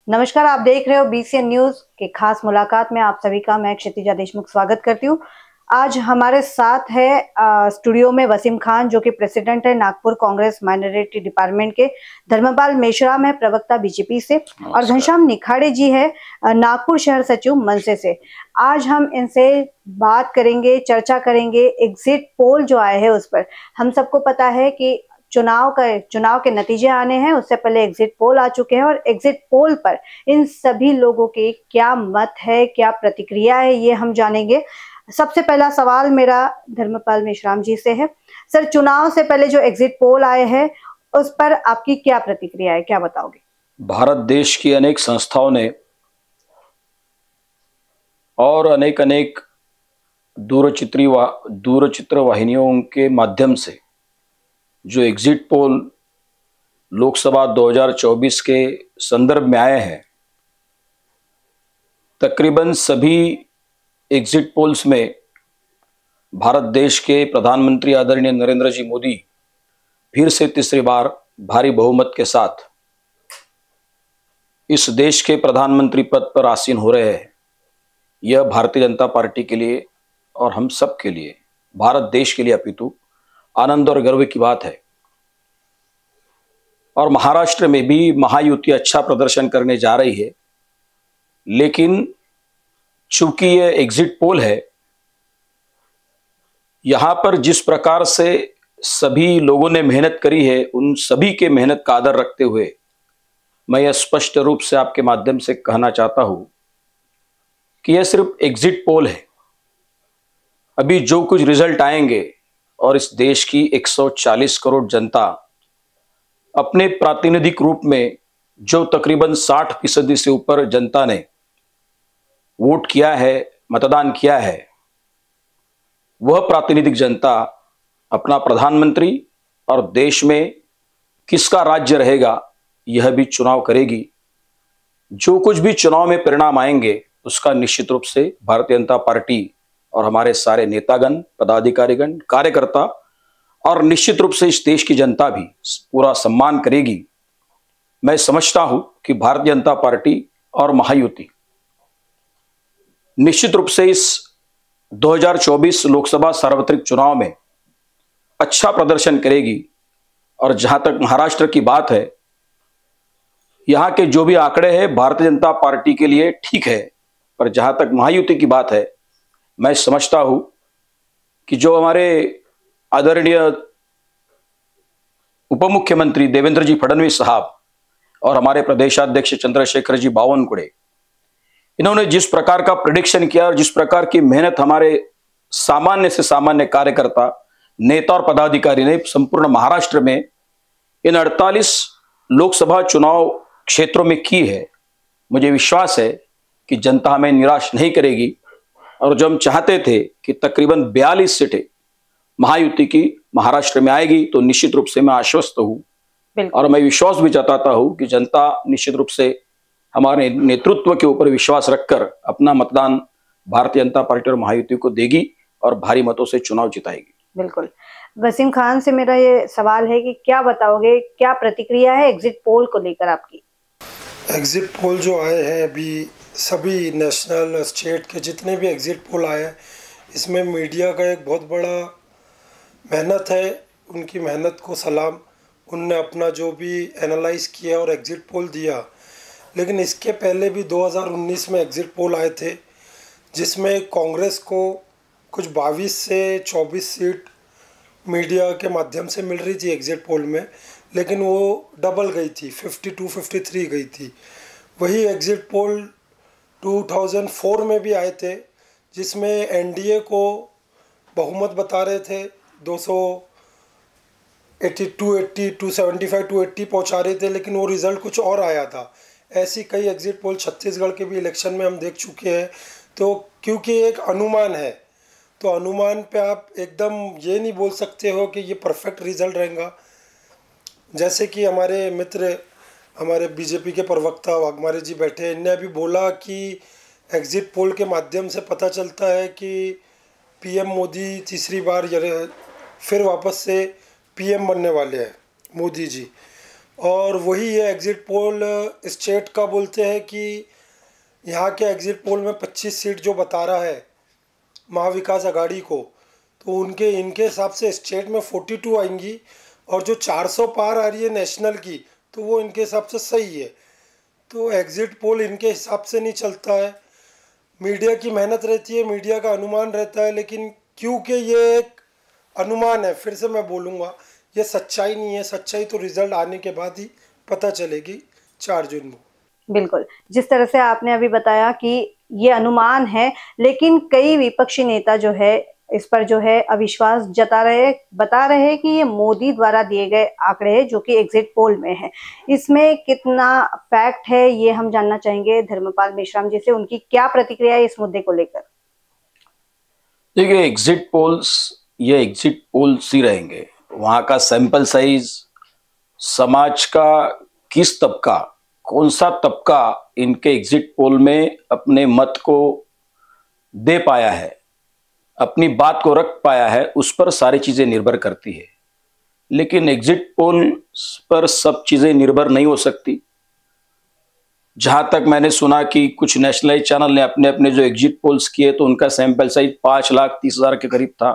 नमस्कार, आप देख रहे हो बीसीएन न्यूज के खास मुलाकात में आप सभी का मैं क्षितिजा देशमुख स्वागत करती हूँ। आज हमारे साथ है स्टूडियो में वसीम खान, जो कि प्रेसिडेंट है नागपुर कांग्रेस माइनॉरिटी डिपार्टमेंट के। धर्मपाल मेश्राम है प्रवक्ता बीजेपी से, और घनश्याम निखाड़े जी है नागपुर शहर सचिव मनसे से। आज हम इनसे बात करेंगे, चर्चा करेंगे एग्जिट पोल जो आए हैं उस पर। हम सबको पता है कि चुनाव के नतीजे आने हैं, उससे पहले एग्जिट पोल आ चुके हैं, और एग्जिट पोल पर इन सभी लोगों के क्या मत है, क्या प्रतिक्रिया है, ये हम जानेंगे। सबसे पहला सवाल मेरा धर्मपाल मेश्राम जी से है। सर, चुनाव से पहले जो एग्जिट पोल आए हैं उस पर आपकी क्या प्रतिक्रिया है, क्या बताओगे? भारत देश की अनेक संस्थाओं ने और अनेक दूरचित्र वाहिनियों के माध्यम से जो एग्जिट पोल लोकसभा 2024 के संदर्भ में आए हैं, तकरीबन सभी एग्जिट पोल्स में भारत देश के प्रधानमंत्री आदरणीय नरेंद्र जी मोदी फिर से तीसरी बार भारी बहुमत के साथ इस देश के प्रधानमंत्री पद पर आसीन हो रहे हैं। यह भारतीय जनता पार्टी के लिए और हम सब के लिए, भारत देश के लिए अपितु आनंद और गर्व की बात है। और महाराष्ट्र में भी महायुति अच्छा प्रदर्शन करने जा रही है, लेकिन चूंकि यह एग्जिट पोल है, यहां पर जिस प्रकार से सभी लोगों ने मेहनत करी है, उन सभी के मेहनत का आदर रखते हुए मैं यह स्पष्ट रूप से आपके माध्यम से कहना चाहता हूं कि यह सिर्फ एग्जिट पोल है। अभी जो कुछ रिजल्ट आएंगे और इस देश की 140 करोड़ जनता अपने प्रातिनिधिक रूप में, जो तकरीबन 60% से ऊपर जनता ने वोट किया है, मतदान किया है, वह प्रातिनिधिक जनता अपना प्रधानमंत्री और देश में किसका राज्य रहेगा यह भी चुनाव करेगी। जो कुछ भी चुनाव में परिणाम आएंगे उसका निश्चित रूप से भारतीय जनता पार्टी और हमारे सारे नेतागण, पदाधिकारीगण, कार्यकर्ता और निश्चित रूप से इस देश की जनता भी पूरा सम्मान करेगी। मैं समझता हूं कि भारतीय जनता पार्टी और महायुति निश्चित रूप से इस 2024 लोकसभा सार्वत्रिक चुनाव में अच्छा प्रदर्शन करेगी। और जहां तक महाराष्ट्र की बात है, यहां के जो भी आंकड़े हैं भारतीय जनता पार्टी के लिए ठीक है, पर जहां तक महायुति की बात है, मैं समझता हूं कि जो हमारे आदरणीय उप मुख्यमंत्री देवेंद्र जी फडणवीस साहब और हमारे प्रदेशाध्यक्ष चंद्रशेखर जी बावनकुळे, इन्होंने जिस प्रकार का प्रेडिक्शन किया और जिस प्रकार की मेहनत हमारे सामान्य से सामान्य कार्यकर्ता, नेता और पदाधिकारी ने संपूर्ण महाराष्ट्र में इन 48 लोकसभा चुनाव क्षेत्रों में की है, मुझे विश्वास है कि जनता हमें निराश नहीं करेगी। और जो हम चाहते थे कि तकरीबन 42 सीटें महायुति की महाराष्ट्र में आएगी, तो निश्चित रूप से मैं आश्वस्त हूं और मैं विश्वास भी जताता हूं कि जनता निश्चित रूप से हमारे नेतृत्व के ऊपर विश्वास रखकर अपना मतदान भारतीय जनता पार्टी और महायुति को देगी और भारी मतों से चुनाव जिताएगी। बिल्कुल। वसीम खान से मेरा ये सवाल है कि क्या बताओगे, क्या प्रतिक्रिया है एग्जिट पोल को लेकर आपकी? एग्जिट पोल जो आए हैं अभी, सभी नेशनल स्टेट के जितने भी एग्जिट पोल आए हैं, इसमें मीडिया का एक बहुत बड़ा मेहनत है। उनकी मेहनत को सलाम। उनने अपना जो भी एनालाइज किया और एग्जिट पोल दिया। लेकिन इसके पहले भी 2019 में एग्जिट पोल आए थे, जिसमें कांग्रेस को कुछ 22 से 24 सीट मीडिया के माध्यम से मिल रही थी एग्जिट पोल में, लेकिन वो डबल गई थी, 52-53 गई थी। वही एग्जिट पोल 2004 में भी आए थे, जिसमें एनडीए को बहुमत बता रहे थे, 280 पहुंचा रहे थे, लेकिन वो रिज़ल्ट कुछ और आया था। ऐसी कई एग्जिट पोल छत्तीसगढ़ के भी इलेक्शन में हम देख चुके हैं। तो क्योंकि एक अनुमान है, तो अनुमान पे आप एकदम ये नहीं बोल सकते हो कि ये परफेक्ट रिज़ल्ट रहेगा। जैसे कि हमारे मित्र, हमारे बीजेपी के प्रवक्ता वाघमारे जी बैठे, इनने अभी बोला कि एग्जिट पोल के माध्यम से पता चलता है कि पीएम मोदी तीसरी बार फिर वापस से पीएम बनने वाले हैं, मोदी जी। और वही ये एग्ज़िट पोल स्टेट का बोलते हैं कि यहाँ के एग्ज़िट पोल में 25 सीट जो बता रहा है महाविकास आघाड़ी को, तो इनके हिसाब से स्टेट में 42 आएंगी, और जो 400 पार आ रही है नेशनल की, तो वो इनके हिसाब से सही है। तो एग्ज़िट पोल इनके हिसाब से नहीं चलता है, मीडिया की मेहनत रहती है, मीडिया का अनुमान रहता है, लेकिन क्योंकि ये एक अनुमान है, फिर से मैं बोलूँगा, ये सच्चाई नहीं है। सच्चाई तो रिजल्ट आने के बाद ही पता चलेगी 4 जून को। बिल्कुल, जिस तरह से आपने अभी बताया कि ये अनुमान है, लेकिन कई विपक्षी नेता जो है इस पर जो है अविश्वास बता रहे हैं कि ये मोदी द्वारा दिए गए आंकड़े हैं जो कि एग्जिट पोल में है। इसमें कितना फैक्ट है ये हम जानना चाहेंगे धर्मपाल मेश्राम जी से, उनकी क्या प्रतिक्रिया है इस मुद्दे को लेकर। देखिए, एग्जिट पोल्स ये एग्जिट पोल्स ही रहेंगे। वहां का सैंपल साइज, समाज का किस तबका, कौन सा तबका इनके एग्जिट पोल में अपने मत को दे पाया है, अपनी बात को रख पाया है, उस पर सारी चीजें निर्भर करती है। लेकिन एग्जिट पोल पर सब चीजें निर्भर नहीं हो सकती। जहां तक मैंने सुना कि कुछ नेशनलाइज चैनल ने अपने अपने जो एग्जिट पोल्स किए तो उनका सैंपल साइज 5,30,000 के करीब था।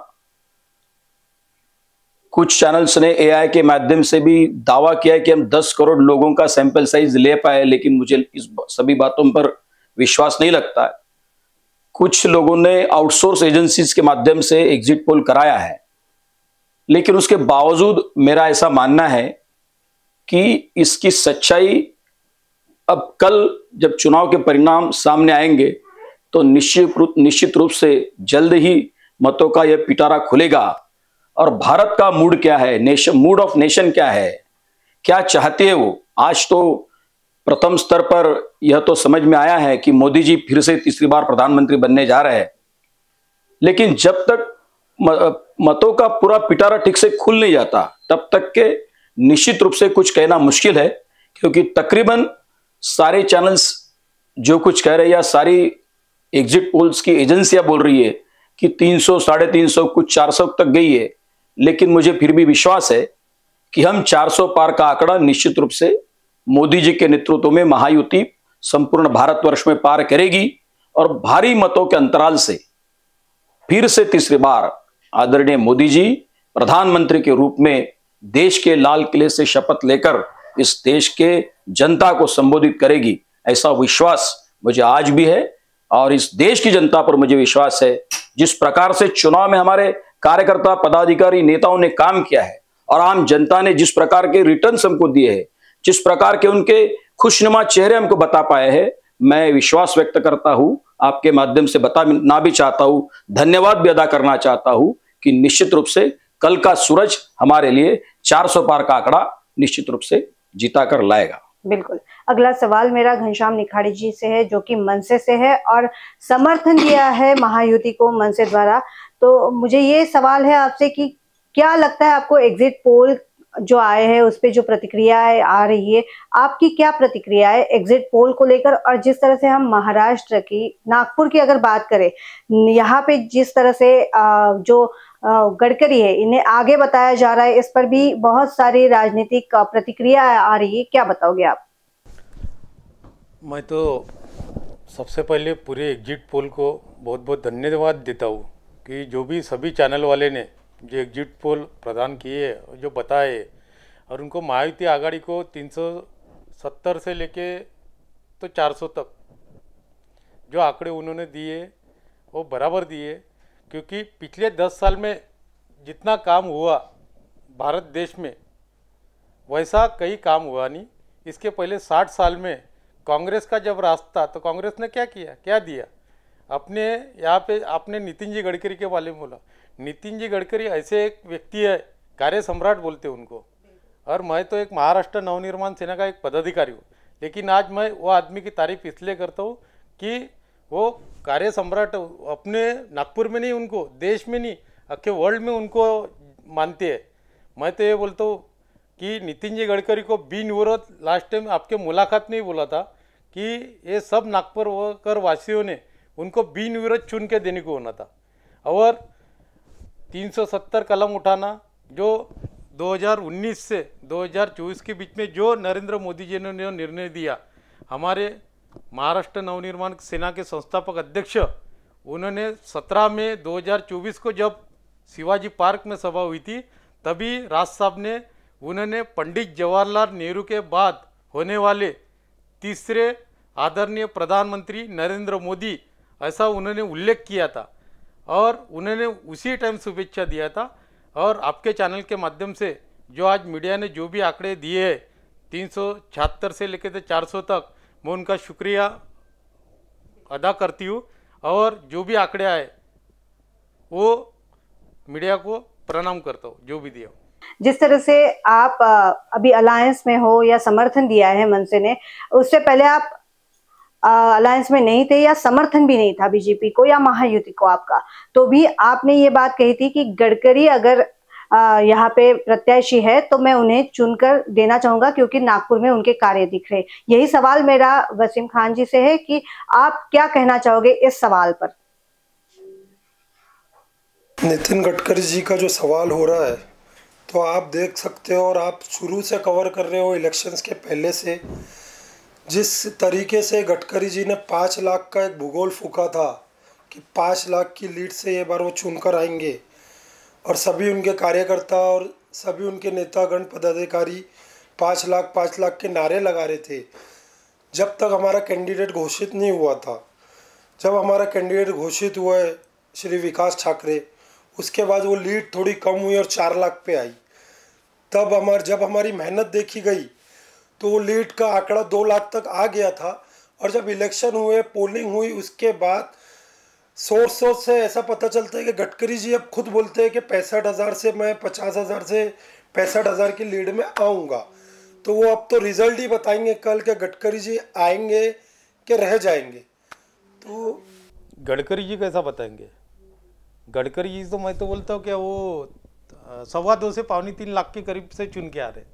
कुछ चैनल्स ने एआई के माध्यम से भी दावा किया कि हम 10 करोड़ लोगों का सैंपल साइज ले पाए, लेकिन मुझे इस सभी बातों पर विश्वास नहीं लगता है। कुछ लोगों ने आउटसोर्स एजेंसीज के माध्यम से एग्जिट पोल कराया है, लेकिन उसके बावजूद मेरा ऐसा मानना है कि इसकी सच्चाई अब कल जब चुनाव के परिणाम सामने आएंगे तो निश्चित रूप से जल्द ही मतों का यह पिटारा खुलेगा। और भारत का मूड क्या है, मूड ऑफ नेशन क्या है, क्या चाहते हैं वो। आज तो प्रथम स्तर पर यह तो समझ में आया है कि मोदी जी फिर से तीसरी बार प्रधानमंत्री बनने जा रहे हैं, लेकिन जब तक मतों का पूरा पिटारा ठीक से खुल नहीं जाता तब तक के निश्चित रूप से कुछ कहना मुश्किल है। क्योंकि तकरीबन सारे चैनल्स जो कुछ कह रहे हैं या सारी एग्जिट पोल्स की एजेंसियां बोल रही है कि 300, 350, कुछ 400 तक गई है, लेकिन मुझे फिर भी विश्वास है कि हम 400 पार का आंकड़ा निश्चित रूप से मोदी जी के नेतृत्व में महायुति संपूर्ण भारतवर्ष में पार करेगी और भारी मतों के अंतराल से फिर से तीसरी बार आदरणीय मोदी जी प्रधानमंत्री के रूप में देश के लाल किले से शपथ लेकर इस देश के जनता को संबोधित करेगी। ऐसा विश्वास मुझे आज भी है और इस देश की जनता पर मुझे विश्वास है। जिस प्रकार से चुनाव में हमारे कार्यकर्ता, पदाधिकारी, नेताओं ने काम किया है और आम जनता ने जिस प्रकार के रिटर्न्स हमको दिए हैं, जिस प्रकार के उनके खुशनुमा चेहरे हमको बता पाए हैं, मैं विश्वास व्यक्त करता हूं, आपके माध्यम से बताना भी चाहता हूं, धन्यवाद भी अदा करना चाहता हूं कि निश्चित रूप से कल का सूरज हमारे लिए 400 पार का आंकड़ा निश्चित रूप से जीता कर लाएगा। बिल्कुल। अगला सवाल मेरा घनश्याम निखाड़ी जी से है जो कि मनसे से है और समर्थन दिया है महायुति को मनसे द्वारा। तो मुझे ये सवाल है आपसे कि क्या लगता है आपको एग्जिट पोल जो आए हैं उस पे जो प्रतिक्रियाएं आ रही है, आपकी क्या प्रतिक्रिया है एग्जिट पोल को लेकर? और जिस तरह से हम महाराष्ट्र की, नागपुर की अगर बात करें, यहाँ पे जिस तरह से जो गडकरी है इन्हें आगे बताया जा रहा है, इस पर भी बहुत सारी राजनीतिक प्रतिक्रिया आ रही है, क्या बताओगे आप? मैं तो सबसे पहले पूरे एग्जिट पोल को बहुत बहुत धन्यवाद देता हूँ कि जो भी सभी चैनल वाले ने जो एग्जिट पोल प्रदान किए, जो बताए, और उनको महायुति आघाड़ी को 370 से लेके तो 400 तक जो आंकड़े उन्होंने दिए वो बराबर दिए। क्योंकि पिछले 10 साल में जितना काम हुआ भारत देश में वैसा कई काम हुआ नहीं। इसके पहले 60 साल में कांग्रेस का जब राज था तो कांग्रेस ने क्या किया, क्या दिया? अपने यहाँ पे आपने नितिन जी गडकरी के बारे में बोला, नितिन जी गडकरी ऐसे एक व्यक्ति है, कार्य सम्राट बोलते हैं उनको। और मैं तो एक महाराष्ट्र नवनिर्माण सेना का एक पदाधिकारी हूँ, लेकिन आज मैं वो आदमी की तारीफ इसलिए करता हूँ कि वो कार्य सम्राट अपने नागपुर में नहीं, उनको देश में नहीं, अख्खे वर्ल्ड में उनको मानते हैं। मैं तो ये बोलता हूँ कि नितिन जी गडकरी को बिनविरोध लास्ट टाइम आपके मुलाकात में ही बोला था कि ये सब नागपुर वासियों ने उनको बिनविरोध चुन के देने को होना था। और 370 कलम उठाना जो 2019 से 2024 के बीच में जो नरेंद्र मोदी जी ने निर्णय दिया, हमारे महाराष्ट्र नवनिर्माण सेना के संस्थापक अध्यक्ष, उन्होंने 17 मई 2024 को जब शिवाजी पार्क में सभा हुई थी, तभी राज साहब ने उन्होंने पंडित जवाहरलाल नेहरू के बाद होने वाले तीसरे आदरणीय प्रधानमंत्री नरेंद्र मोदी, ऐसा उन्होंने उल्लेख किया था और उन्होंने उसी टाइम शुभेच्छा दिया था। और आपके चैनल के माध्यम से जो आज मीडिया ने जो भी आंकड़े दिए हैं 376 से लेकर 400 तक, मैं उनका शुक्रिया अदा करती हूँ और जो भी आंकड़े आए वो मीडिया को प्रणाम करता हूँ, जो भी दिया। जिस तरह से आप अभी अलायंस में हो या समर्थन दिया है मनसे ने, उससे पहले आप अलायंस में नहीं थे या समर्थन भी नहीं था बीजेपी को या महायुति को आपका, तो भी आपने ये बात कही थी कि गडकरी अगर यहाँ पे प्रत्याशी है तो मैं उन्हें चुनकर देना चाहूंगा क्योंकि नागपुर में उनके कार्य दिख रहे। यही सवाल मेरा वसीम खान जी से है कि आप क्या कहना चाहोगे इस सवाल पर। नितिन गडकरी जी का जो सवाल हो रहा है, तो आप देख सकते हो और आप शुरू से कवर कर रहे हो इलेक्शंस के पहले से, जिस तरीके से गडकरी जी ने 5 लाख का एक भूगोल फूका था कि 5 लाख की लीड से ये बार वो चुनकर आएंगे, और सभी उनके कार्यकर्ता और सभी उनके नेतागण पदाधिकारी 5 लाख के नारे लगा रहे थे जब तक हमारा कैंडिडेट घोषित नहीं हुआ था। जब हमारा कैंडिडेट घोषित हुआ है श्री विकास ठाकरे, उसके बाद वो लीड थोड़ी कम हुई और 4 लाख पे आई। तब जब हमारी मेहनत देखी गई तो वो लीड का आंकड़ा 2 लाख तक आ गया था। और जब इलेक्शन हुए, पोलिंग हुई, उसके बाद सोर्सों से ऐसा पता चलता है कि गडकरी जी अब खुद बोलते हैं कि 65,000 से मैं 50,000 से 65,000 की लीड में आऊँगा। तो वो अब तो रिजल्ट ही बताएंगे कल के गडकरी जी आएंगे कि रह जाएंगे। तो गडकरी जी कैसा बताएंगे? गडकरी जी तो मैं तो बोलता हूँ कि वो 2.25 से 3.25 लाख के करीब से चुन के आ रहे।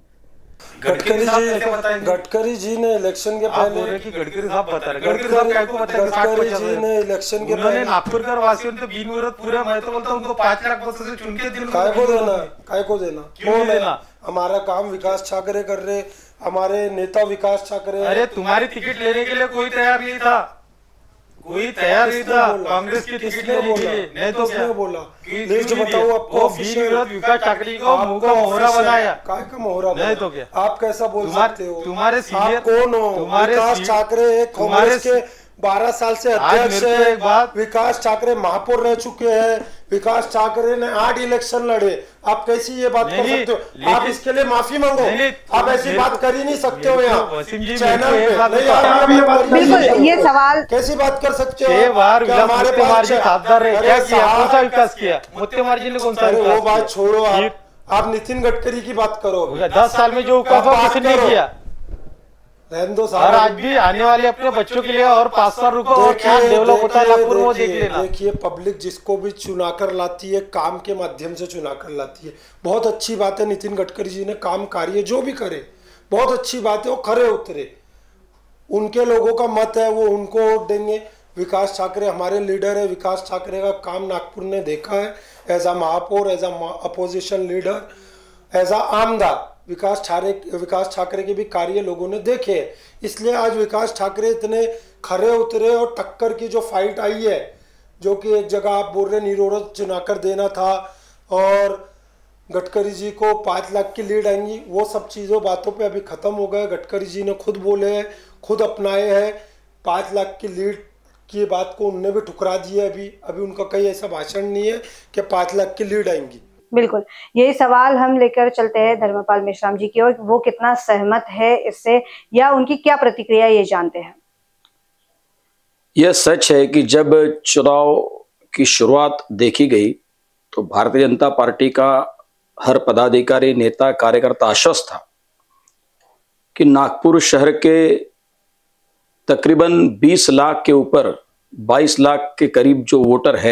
गडकरी जी ने इलेक्शन के पहले गडकरी साहब बता रहे, गडकरी साहब क्या को बताया? गडकरी जी ने इलेक्शन के पहले नागपुरकर वासियों ने बिनविरोध पूरा, मैं तो बोलता हूँ उनको 5 लाख बस से चुन के काय को देना क्यों देना? हमारा काम विकास ठाकरे कर रहे, हमारे नेता विकास ठाकरे। अरे तुम्हारी टिकट लेने के लिए कोई तैयार नहीं था, कोई तैयार नहीं था कांग्रेस की टिकट लेने के लिए। नहीं तो क्या बोला? लिस्ट बताओ आपको। विकास ठाकरे को मुंह का मोहरा बनाया। काय का मोहरा? नहीं तो क्या? आप कैसा बोल सकते हो? तुम्हारे सीनियर कौन हो? विकास ठाकरे कांग्रेस के 12 साल से अध्यक्ष है। विकास ठाकरे महापौर रह चुके हैं। विकास ठाकरे ने 8 इलेक्शन लड़े। आप कैसी ये बात कर सकते हो? आप इसके लिए माफी मांगो। आप ऐसी बात कर ही नहीं सकते हो यहाँ चैनल पे। बिल्कुल, ये सवाल कैसी बात कर सकते हो? हमारे पास विकास किया, मुत्तेमार जी ने कौन सा? वो बात छोड़ो, आप नितिन गडकरी की बात करो। 10 साल में जो किसने किया और आज भी आने वाले अपने बच्चों के लिए और 5 साल रुको और क्या डेवलप होता है नागपुर, वो देख लेना। देखिए, पब्लिक जिसको भी चुना कर लाती है, काम के माध्यम से चुना कर लाती है। बहुत अच्छी बात है, नितिन गडकरी जी ने काम कार्य जो भी करे बहुत अच्छी बात है, वो खरे उतरे। उनके लोगों का मत है, वो उनको वोट देंगे। विकास ठाकरे हमारे लीडर है। विकास ठाकरे का काम नागपुर ने देखा है, एज अ महापौर, as a opposition leader, as a आमदार। विकास ठाकरे के भी कार्य लोगों ने देखे, इसलिए आज विकास ठाकरे इतने खरे उतरे। और टक्कर की जो फाइट आई है, जो कि एक जगह आप बोल रहे निरोध चुनाकर देना था और गडकरी जी को 5 लाख की लीड आएंगी, वो सब चीज़ों बातों पे अभी ख़त्म हो गए। गडकरी जी ने खुद बोले हैं, खुद अपनाए हैं। 5 लाख की लीड की बात को उनने भी ठुकरा दिया। अभी उनका कहीं ऐसा भाषण नहीं है कि 5 लाख की लीड आएंगी। बिल्कुल, यही सवाल हम लेकर चलते हैं धर्मपाल मेश्राम जी की ओर। वो कितना सहमत है इससे या उनकी क्या प्रतिक्रिया, ये जानते हैं। यह सच है कि जब चुनाव की शुरुआत देखी गई तो भारतीय जनता पार्टी का हर पदाधिकारी, नेता, कार्यकर्ता आश्वस्त था कि नागपुर शहर के तकरीबन 20 लाख के ऊपर 22 लाख के करीब जो वोटर है,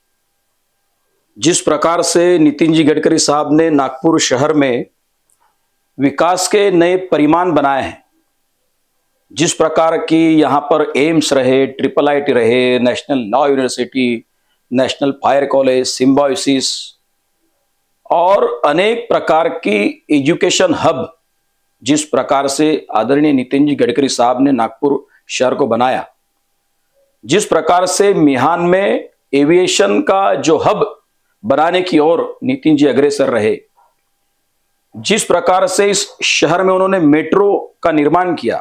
जिस प्रकार से नितिन जी गडकरी साहब ने नागपुर शहर में विकास के नए परिमाण बनाए हैं, जिस प्रकार की यहाँ पर एम्स रहे, IIIT रहे, national law university, national fire college, Symbiosis और अनेक प्रकार की एजुकेशन हब जिस प्रकार से आदरणीय नितिन जी गडकरी साहब ने नागपुर शहर को बनाया, जिस प्रकार से मिहान में एविएशन का जो हब बनाने की ओर नितिन जी अग्रसर रहे, जिस प्रकार से इस शहर में उन्होंने मेट्रो का निर्माण किया,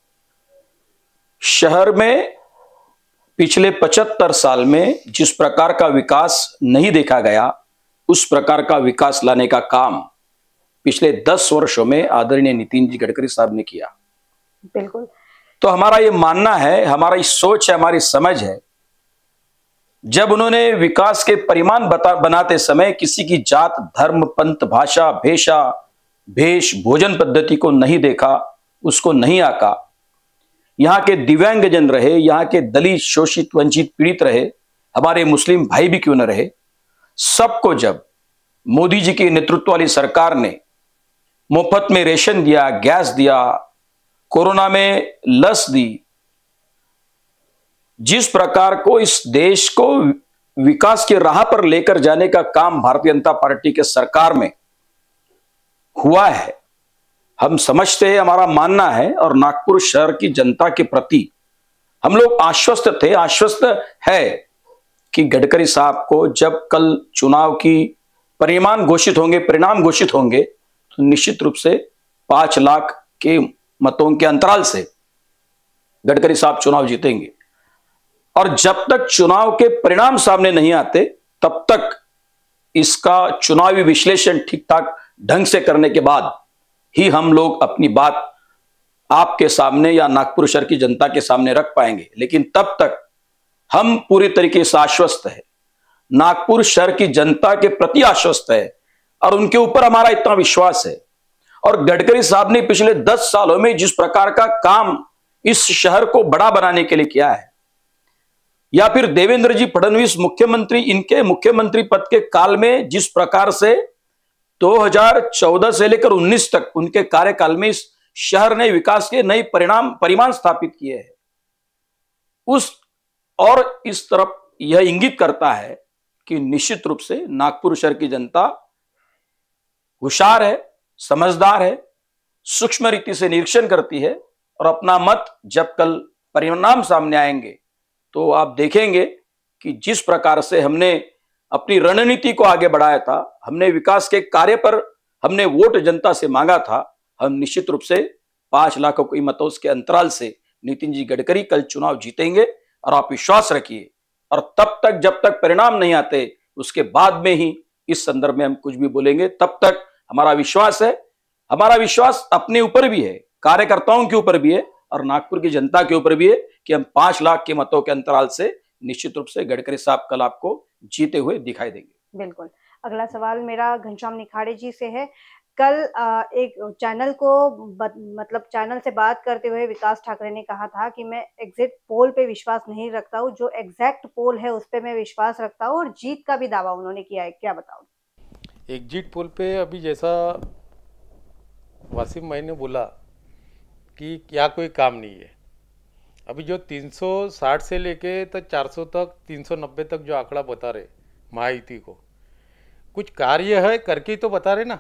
शहर में पिछले 75 साल में जिस प्रकार का विकास नहीं देखा गया, उस प्रकार का विकास लाने का काम पिछले 10 वर्षों में आदरणीय नितिन जी गडकरी साहब ने किया। बिल्कुल। तो हमारा ये मानना है, हमारी सोच है, हमारी समझ है, जब उन्होंने विकास के परिमाण बनाते समय किसी की जात, धर्म, पंथ, भाषा, भेष, भोजन पद्धति को नहीं देखा, उसको नहीं आका, यहां के दिव्यांगजन रहे, यहां के दलित, शोषित, वंचित, पीड़ित रहे, हमारे मुस्लिम भाई भी क्यों न रहे, सबको जब मोदी जी के नेतृत्व वाली सरकार ने मुफ्त में रेशन दिया, गैस दिया, कोरोना में लस दी, जिस प्रकार को इस देश को विकास की राह पर लेकर जाने का काम भारतीय जनता पार्टी के सरकार में हुआ है, हम समझते हैं, हमारा मानना है, और नागपुर शहर की जनता के प्रति हम लोग आश्वस्त थे, आश्वस्त है कि गडकरी साहब को जब कल चुनाव की परिणाम घोषित होंगे तो निश्चित रूप से 5 लाख के मतों के अंतराल से गडकरी साहब चुनाव जीतेंगे। और जब तक चुनाव के परिणाम सामने नहीं आते, तब तक इसका चुनावी विश्लेषण ठीक ठाक ढंग से करने के बाद ही हम लोग अपनी बात आपके सामने या नागपुर शहर की जनता के सामने रख पाएंगे। लेकिन तब तक हम पूरी तरीके से आश्वस्त है, नागपुर शहर की जनता के प्रति आश्वस्त है, और उनके ऊपर हमारा इतना विश्वास है। और गडकरी साहब ने पिछले 10 सालों में जिस प्रकार का काम इस शहर को बड़ा बनाने के लिए किया है, या फिर देवेंद्र जी फडणवीस मुख्यमंत्री, इनके मुख्यमंत्री पद के काल में जिस प्रकार से 2014 से लेकर 19 तक उनके कार्यकाल में इस शहर ने विकास के नए परिमाण स्थापित किए हैं, उस और इस तरफ यह इंगित करता है कि निश्चित रूप से नागपुर शहर की जनता होशियार है, समझदार है, सूक्ष्म रीति से निरीक्षण करती है, और अपना मत जब कल परिणाम सामने आएंगे तो आप देखेंगे कि जिस प्रकार से हमने अपनी रणनीति को आगे बढ़ाया था, हमने विकास के कार्य पर हमने वोट जनता से मांगा था, हम निश्चित रूप से 5 लाख की मतों के अंतराल से नितिन जी गडकरी कल चुनाव जीतेंगे। और आप विश्वास रखिए, और तब तक जब तक परिणाम नहीं आते उसके बाद में ही इस संदर्भ में हम कुछ भी बोलेंगे। तब तक हमारा विश्वास है, हमारा विश्वास अपने ऊपर भी है, कार्यकर्ताओं के ऊपर भी है, और नागपुर की जनता के ऊपर भी है कि हम 5 लाख के मतों के अंतराल से निश्चित रूप से गडकरी साहब कल आपको जीते हुए दिखाई देंगे। बिल्कुल। अगला सवाल मेरा घनश्याम निखाड़े जी से है। कल एक चैनल को मतलब चैनल से बात करते हुए विकास ठाकरे ने कहा था कि मैं एग्जिट पोल पे विश्वास नहीं रखता हूँ, जो एग्जैक्ट पोल है उस पे मैं विश्वास रखता हूँ, और जीत का भी दावा उन्होंने किया है, क्या बताओ? एग्जिट पोल पे अभी जैसा वासिम भाई ने बोला कि क्या कोई काम नहीं है, अभी जो 360 से लेके तक 400 तक 390 तक जो आंकड़ा बता रहे महायुति को, कुछ कार्य है करके तो बता रहे ना।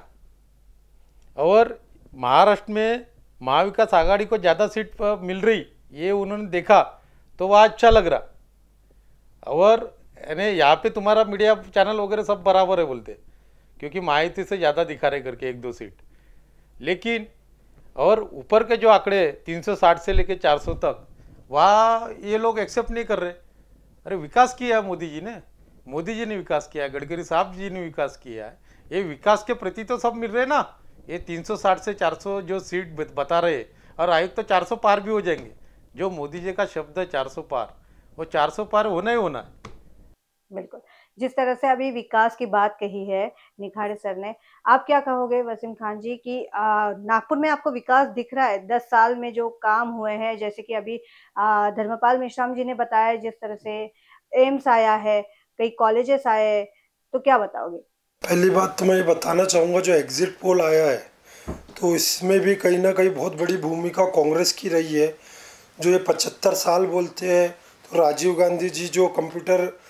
और महाराष्ट्र में महाविकास आघाड़ी को ज़्यादा सीट मिल रही, ये उन्होंने देखा तो वह अच्छा लग रहा। और यानी यहाँ पे तुम्हारा मीडिया चैनल वगैरह सब बराबर है बोलते, क्योंकि महायुति से ज़्यादा दिखा रहे करके 1-2 सीट। लेकिन और ऊपर के जो आंकड़े 360 से लेके 400 तक, वहाँ ये लोग एक्सेप्ट नहीं कर रहे। अरे विकास किया है मोदी जी ने विकास किया है, गडकरी साहब जी ने विकास किया है, ये विकास के प्रति तो सब मिल रहे ना। ये 360 से 400 जो सीट बता रहे, और आयुक्त तो 400 पार भी हो जाएंगे। जो मोदी जी का शब्द है 400 पार, वो 400 पार होना ही होना है। बिल्कुल। जिस तरह से अभी विकास की बात कही है निखाड़े सर ने, आप क्या कहोगे वसीम खान जी कि नागपुर में आपको विकास दिख रहा है 10 साल में जो काम हुए हैं? जैसे कि अभी धर्मपाल मेश्राम जी ने बताया, जिस तरह से एम्स आया है, कई कॉलेजेस आए, तो क्या बताओगे? पहली बात तो मैं ये बताना चाहूँगा, जो एग्जिट पोल आया है तो इसमें भी कहीं ना कहीं बहुत बड़ी भूमिका कांग्रेस की रही है। जो ये 75 साल बोलते हैं, तो राजीव गांधी जी जो कंप्यूटर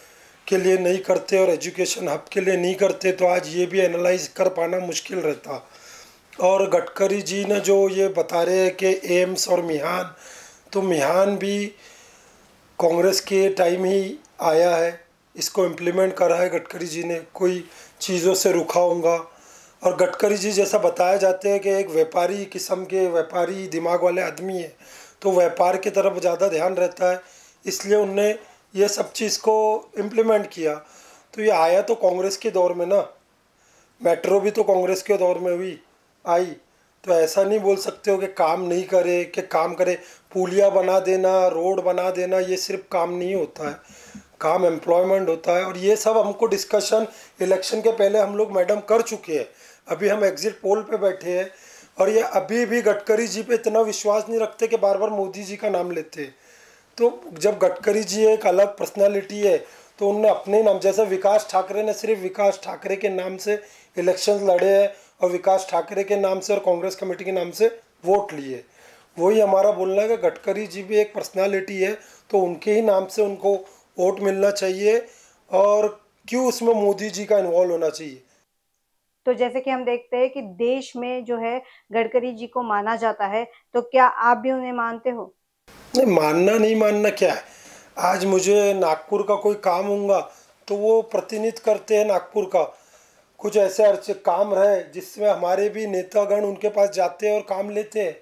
के लिए नहीं करते और एजुकेशन हब के लिए नहीं करते तो आज ये भी एनालाइज कर पाना मुश्किल रहता। और गडकरी जी ने जो ये बता रहे हैं कि एम्स और मिहान, तो मिहान भी कांग्रेस के टाइम ही आया है, इसको इम्प्लीमेंट करा है गडकरी जी ने, कोई चीज़ों से रुका होगा। और गडकरी जी जैसा बताया जाते हैं कि एक व्यापारी किस्म के व्यापारी दिमाग वाले आदमी है, तो व्यापार की तरफ ज़्यादा ध्यान रहता है, इसलिए उनने ये सब चीज़ को इम्प्लीमेंट किया। तो ये आया तो कांग्रेस के दौर में ना, मेट्रो भी तो कांग्रेस के दौर में हुई आई, तो ऐसा नहीं बोल सकते हो कि काम नहीं करे, कि काम करे। पुलिया बना देना, रोड बना देना, ये सिर्फ काम नहीं होता है, काम एम्प्लॉयमेंट होता है। और ये सब हमको डिस्कशन इलेक्शन के पहले हम लोग मैडम कर चुके हैं। अभी हम एग्जिट पोल पे बैठे हैं और ये अभी भी गडकरी जी पे इतना विश्वास नहीं रखते कि बार बार मोदी जी का नाम लेते। तो जब गडकरी जी एक अलग पर्सनालिटी है तो उनने अपने नाम, जैसे विकास ठाकरे ने सिर्फ विकास ठाकरे के नाम से इलेक्शन लड़े हैं और विकास ठाकरे के नाम से और कांग्रेस कमेटी के नाम से वोट लिए, वही हमारा बोलना है कि गडकरी जी भी एक पर्सनालिटी है तो उनके ही नाम से उनको वोट मिलना चाहिए और क्यों उसमें मोदी जी का इन्वॉल्व होना चाहिए। तो जैसे कि हम देखते हैं कि देश में जो है गडकरी जी को माना जाता है, तो क्या आप भी उन्हें मानते हो? नहीं, मानना नहीं मानना क्या है, आज मुझे नागपुर का कोई काम होगा तो वो प्रतिनिधित्व करते हैं नागपुर का, कुछ ऐसे काम रहे जिसमें हमारे भी नेतागण उनके पास जाते हैं और काम लेते हैं।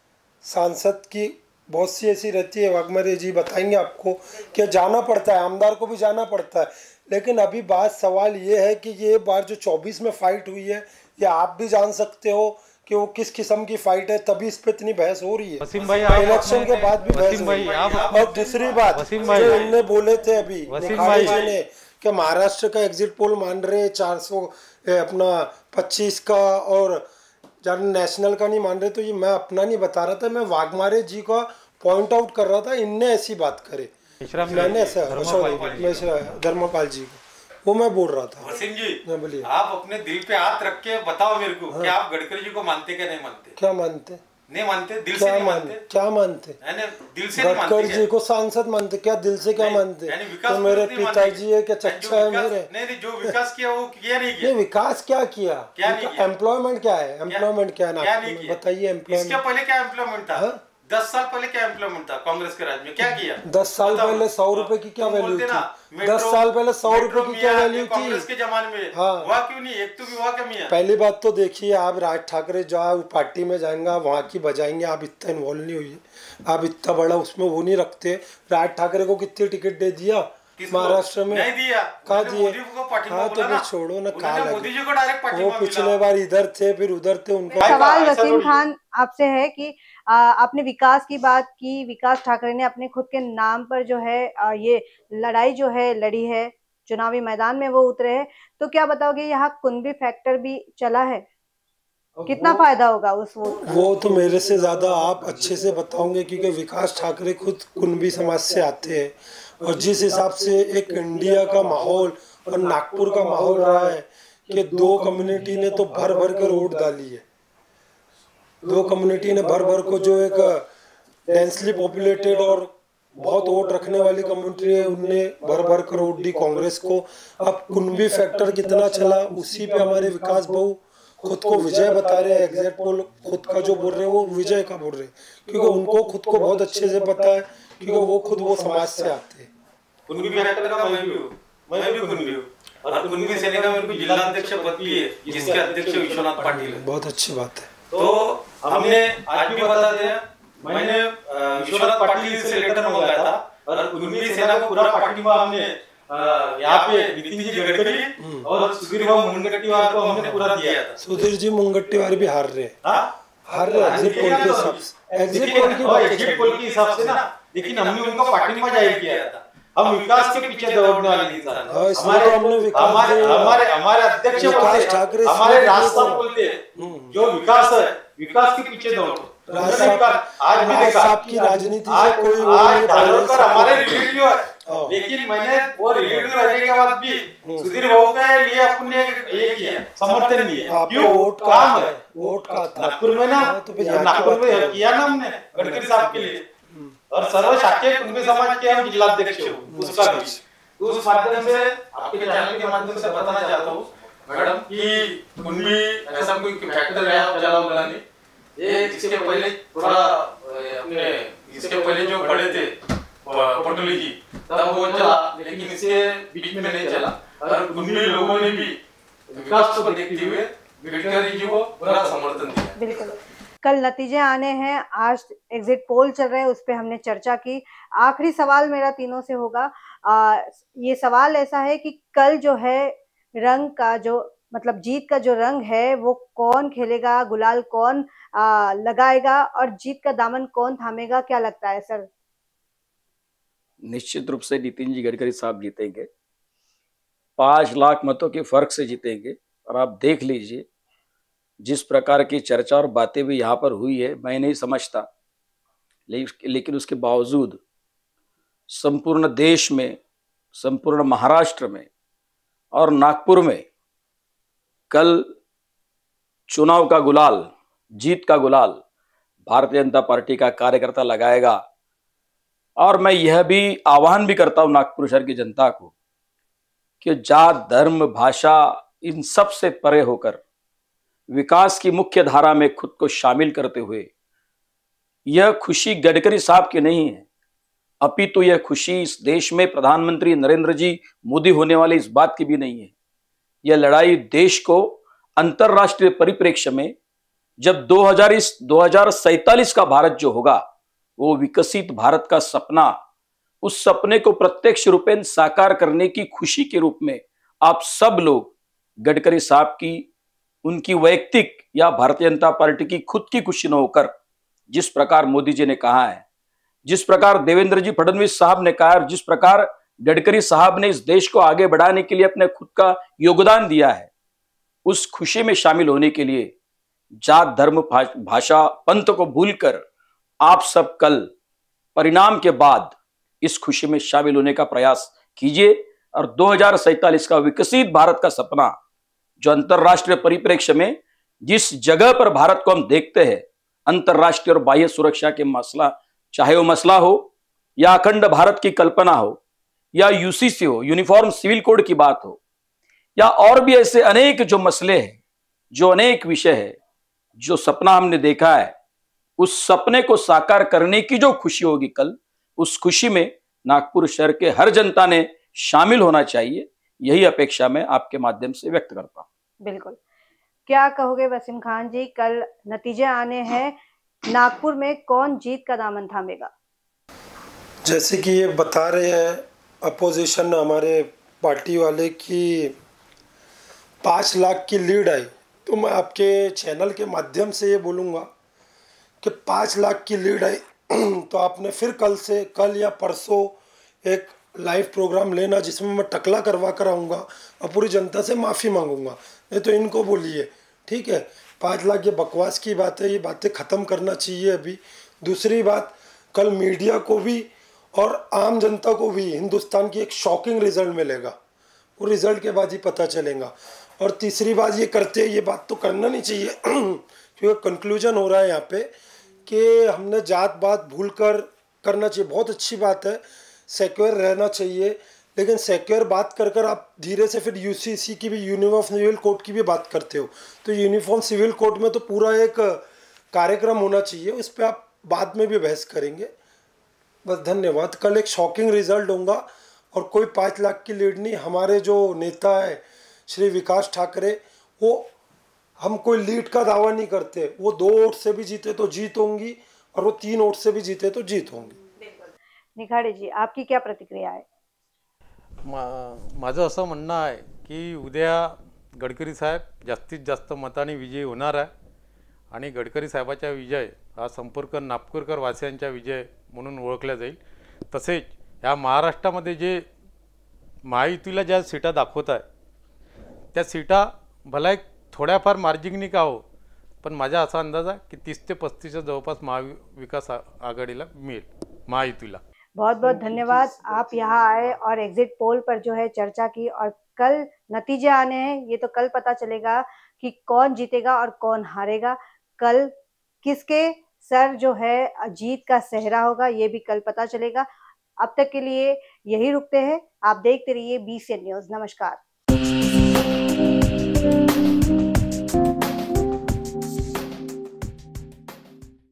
सांसद की बहुत सी ऐसी रहती है, वाघमारे जी बताएंगे आपको, कि जाना पड़ता है, आमदार को भी जाना पड़ता है। लेकिन अभी बात सवाल ये है कि ये बार जो 24 में फाइट हुई है, ये आप भी जान सकते हो कि वो किस किस्म की फाइट है, तभी इस पे इतनी बहस हो रही है। वसीम भाई, इलेक्शन के बाद भी बहस हुई। और दूसरी बात जो इनने बोले थे अभी निखाड़े जी ने कि महाराष्ट्र का एग्जिट पोल मान रहे 400 अपना 25 का और नेशनल का नहीं मान रहे, तो ये मैं अपना नहीं बता रहा था, मैं वाघमारे जी का पॉइंट आउट कर रहा था, इनने ऐसी बात करे, मैंने ऐसा धर्मपाल जी को वो मैं बोल रहा था। वसीम जी, बोलिए, आप अपने दिल पे हाथ रख के बताओ मेरे को, क्या आप गडकरी जी को मानते क्या नहीं मानते? क्या मानते? नहीं मानते, दिल से नहीं मानते। क्या मानते? दिल से नहीं मानते। गडकरी जी को सांसद मानते, क्या दिल से क्या मानते? तो मेरे पिताजी है क्या चच्चा है मेरे? नहीं, जो विकास किया वो किया नहीं किया। विकास क्या किया? एम्प्लॉयमेंट क्या है? एम्प्लॉयमेंट क्या है? बताइए एम्प्लॉयमेंट। इसके पहले क्या एम्प्लॉयमेंट था? 10 साल पहले क्या एम्प्लॉयमेंट था कांग्रेस के राज में? क्या किया? 10 साल पहले 100 रुपए की क्या वैल्यू थी? 10 साल पहले 100 रुपए की क्या वैल्यू थी कांग्रेस के जमाने में? हुआ क्यों नहीं? एक तो भी हुआ क्या मियां? पहली बात तो देखिए, आप राज ठाकरे जाओ पार्टी में जाएंगे, वहाँ की बजाएंगे, आप इतना इन्वॉल्व नहीं हुई, आप इतना बड़ा उसमें वो नहीं रखते। राज ठाकरे को कितनी टिकट दे दिया महाराष्ट्र में? नहीं दिया। कहा दिए? हाँ तो फिर छोड़ो ना, कहा मोदी जी को डायरेक्ट पार्टी वो पिछले बार इधर थे फिर उधर थे। उनका सवाल वसीम खान आपसे है कि आपने विकास की बात की, विकास ठाकरे ने अपने खुद के नाम पर जो है ये लड़ाई जो है लड़ी है, चुनावी मैदान में वो उतरे हैं, तो क्या बताओगे यहाँ कुनबी फैक्टर भी चला है? कितना फायदा होगा उस वो तो मेरे से ज्यादा आप अच्छे से बताओगे, क्योंकि विकास ठाकरे खुद कुनबी समाज से आते हैं और जिस हिसाब से एक इंडिया का माहौल और नागपुर का माहौल रहा है कि दो कम्युनिटी ने तो भर भर कर वोट डाली है, दो कम्युनिटी ने भर भर को, जो एक डेंसली पॉपुलेटेड और बहुत वोट रखने वाली कम्युनिटी है उनने भर भर कर वोट दी कांग्रेस को। अब कुनबी फैक्टर कितना चला, उसी पे हमारे विकास भाऊ खुद को विजय बता रहे हैं। एग्जिट पोल खुद का जो बोल रहे हैं वो विजय का बोल रहे हैं, क्योंकि उनको खुद को बहुत अच्छे से पता है, क्योंकि वो खुद वो समाज से आते हैं। कुनबी फैक्टर का मैं भी कुनबी हूँ और कुनबी सेना का मेरे को जिला अध्यक्ष पद भी है, जिसके अध्यक्ष विश्वनाथ पाटिल है। बहुत अच्छी बात है। तो हमने आज भी बता दिया, मैंने विश्वनाथ पाटिल से लेटर मंगाया था और कुनबी सेना को पूरा पार्टी में हमने यहाँ पे नितिन जी गडकरी और सुधीर बाबू मुनगट्टीवार को हमने पूरा दिया था। सुधीर जी मुनगट्टीवार भी हार रहे, हार रहे एग्जिट पोल के हिसाब से, एग्जिट पोल के हिसाब से ना, लेकिन हमने उनको पार्टी में जाहिर किया था। हम विकास के पीछे दौड़ने वाले इंसान, हमारे अध्यक्ष विकास ठाकरे, हमारे राज साहब बोलते जो विकास है, विकास के पीछे दौड़ो। आज भी देखा आपकी राजनीति से कोई हमारे रिलेटिव है, लेकिन मैंने वो रिलेटिव रहने के बाद भी सुधीर बाबू के लिए अपने ये किया, समर्थन दिया। क्यों? वोट काम है, वोट का नागपुर में ना, नागपुर में किया ना हमने गडकरी साहब के लिए, और सर्व शाक्य कुनबी समाज के हम जिलाध्यक्ष उसका भी तो उस माध्यम से आपके चैनल के माध्यम से बताना चाहता हूँ मैडम कि कुंभी ऐसा कोई फैक्टर है आप चलाओ वाला नहीं, ये इसके पहले थोड़ा अपने इसके पहले जो पढ़े थे पटोली जी तब वो चला, लेकिन इसके बीच में नहीं चला और कुंभी लोगों ने भी विकास को देखते हुए गडकरी जी को पूरा समर्थन दिया। बिल्कुल। कल नतीजे आने हैं, आज एग्जिट पोल चल रहे हैं, उस पर हमने चर्चा की। आखिरी सवाल मेरा तीनों से होगा। ये सवाल ऐसा है कि कल जो है रंग का जो मतलब जीत का जो रंग है वो कौन खेलेगा, गुलाल कौन लगाएगा और जीत का दामन कौन थामेगा, क्या लगता है सर? निश्चित रूप से नितिन जी गडकरी साहब जीतेंगे, 5 लाख मतों के फर्क से जीतेंगे। और आप देख लीजिए जिस प्रकार की चर्चा और बातें भी यहाँ पर हुई है, मैं नहीं समझता, लेकिन उसके बावजूद संपूर्ण देश में, संपूर्ण महाराष्ट्र में और नागपुर में कल चुनाव का गुलाल, जीत का गुलाल भारतीय जनता पार्टी का कार्यकर्ता लगाएगा। और मैं यह भी आह्वान भी करता हूं नागपुर शहर की जनता को कि जात, धर्म, भाषा इन सब से परे होकर विकास की मुख्य धारा में खुद को शामिल करते हुए, यह खुशी गडकरी साहब की नहीं है, अपितु यह खुशी इस देश में प्रधानमंत्री नरेंद्र जी मोदी होने वाले इस बात की भी नहीं है। यह लड़ाई देश को अंतरराष्ट्रीय परिप्रेक्ष्य में जब 2047 का भारत जो होगा वो विकसित भारत का सपना, उस सपने को प्रत्यक्ष रूपेण साकार करने की खुशी के रूप में आप सब लोग गडकरी साहब की, उनकी वैयक्तिक या भारतीय जनता पार्टी की खुद की खुशी न होकर, जिस प्रकार मोदी जी ने कहा है, जिस प्रकार देवेंद्र जी फडणवीस साहब ने कहा, जिस प्रकार गडकरी साहब ने इस देश को आगे बढ़ाने के लिए अपने खुद का योगदान दिया है, उस खुशी में शामिल होने के लिए जात, धर्म, भाषा, पंथ को भूलकर आप सब कल परिणाम के बाद इस खुशी में शामिल होने का प्रयास कीजिए और 2047 का विकसित भारत का सपना, जो अंतरराष्ट्रीय परिप्रेक्ष्य में जिस जगह पर भारत को हम देखते हैं, अंतरराष्ट्रीय और बाह्य सुरक्षा के मसला, चाहे वो मसला हो या अखंड भारत की कल्पना हो या यूसीसी हो, यूनिफॉर्म सिविल कोड की बात हो, या और भी ऐसे अनेक जो मसले हैं, जो अनेक विषय है, जो सपना हमने देखा है, उस सपने को साकार करने की जो खुशी होगी कल, उस खुशी में नागपुर शहर के हर जनता ने शामिल होना चाहिए। यही अपेक्षा मैं आपके माध्यम से व्यक्त करता हूं। बिल्कुल। क्या कहोगे वसीम खान जी, कल नतीजे आने हैं, नागपुर में कौन जीत का दामन थामेगा? जैसे कि ये बता रहे हैं अपोजिशन हमारे पार्टी वाले की 5 लाख की लीड आई, तो मैं आपके चैनल के माध्यम से ये बोलूँगा कि 5 लाख की लीड आई तो आपने फिर कल या परसों एक लाइव प्रोग्राम लेना जिसमें मैं टकला करवा कर आऊँगा और पूरी जनता से माफ़ी मांगूंगा। नहीं तो इनको बोलिए, ठीक है, 5 लाख ये बकवास की बात है, ये बातें ख़त्म करना चाहिए अभी। दूसरी बात, कल मीडिया को भी और आम जनता को भी हिंदुस्तान की एक शॉकिंग रिज़ल्ट मिलेगा, वो रिज़ल्ट के बाद ही पता चलेगा। और तीसरी बात ये करते, ये बात तो करना नहीं चाहिए क्योंकि कंक्लूजन हो रहा है यहाँ पे कि हमने जात बात भूल कर करना चाहिए। बहुत अच्छी बात है, सेक्योर रहना चाहिए, लेकिन सेक्योर बात कर कर आप धीरे से फिर यूसीसी की भी, यूनिफॉर्म सिविल कोड की भी बात करते हो, तो यूनिफॉर्म सिविल कोड में तो पूरा एक कार्यक्रम होना चाहिए, उस पर आप बाद में भी बहस करेंगे। बस धन्यवाद। कल एक शॉकिंग रिजल्ट होगा और कोई 5 लाख की लीड नहीं। हमारे जो नेता है श्री विकास ठाकरे, वो हम कोई लीड का दावा नहीं करते, वो 2 वोट से भी जीते तो जीत होंगी और वो 3 वोट से भी जीते तो जीत होंगी। निखाडे जी, आपकी क्या प्रतिक्रिया है? माझं असं म्हणणं आहे की उद्या गडकरी साहेब जास्तीत जास्त मताने विजयी होणार आहे आणि गडकरी साहेबाचा विजय हा संपर्क नागपूरकर वासियांचा विजय म्हणून ओळखला जाईल। तसेच ह्या महाराष्ट्रामध्ये जे महायुतीला ज्या सीटा दाखवत आहे त्या सीटा भला एक थोड्याफार मार्जिननी का हो, पण माझा असा अंदाज आहे की 30 ते 35 जवळपास महाविकास आघाडीला मिळेल, महायुतीला। बहुत बहुत धन्यवाद, आप यहाँ आए और एग्जिट पोल पर जो है चर्चा की, और कल नतीजे आने हैं, ये तो कल पता चलेगा कि कौन जीतेगा और कौन हारेगा। कल किसके सर जो है जीत का सेहरा होगा, ये भी कल पता चलेगा। अब तक के लिए यही रुकते हैं। आप देखते रहिए BCN न्यूज। नमस्कार।